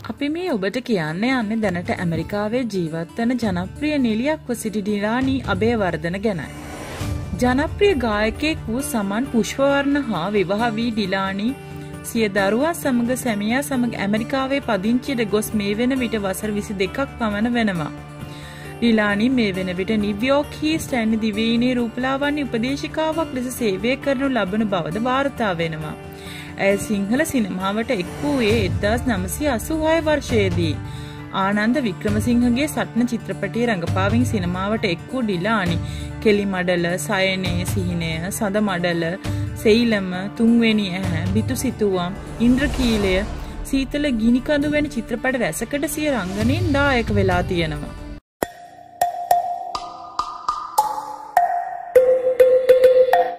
අපි මේ ඔබට කියන්න යන්නේ දැනට ඇමරිකාවේ ජීවත් වන ජනප්‍රිය නිලියක්ව සිටි ඩිලානි අබේවර්ධන ගැනයි. ජනප්‍රිය ගායකයෙක් වූ සමන් පුෂ්පවර්ණ හා විවාහ වී ඩිලානි සිය දරුවා සමග සැමියා සමග ඇමරිකාවේ පදිංචියට ගොස් මේ වෙන විට වසර 22ක් පමණ වෙනවා. ඩිලානි මේ වෙන විට නිව්යෝර්ක්හි ස්ටැන්ලි දිවයිනේ රූපලාවන්‍ය උපදේශිකාවක් ලෙස සේවය කරනු ලබන බවද වාර්තා වෙනවා. ඇය සිංහල සිනමාවට එක් වූයේ 1986 වර්ෂයේදී. ආනන්ද වික්‍රමසිංහගේ සටන චිත්‍රපටයේ රඟපාමින් සිනමාවට එක් වූ ඩිලානි කෙලි මඩල, සයනේ සිහිනය, සඳ මඩල, සෙයිලම, තුන්වෙනි ඇහැ, බිතු සිතුවම්, ඉන්ද්‍රකීලය, සීතල ගිනි කඳු වැනි චිත්‍රපට රැසකට සිය රංගනයෙන් දායක වෙලා තියෙනවා.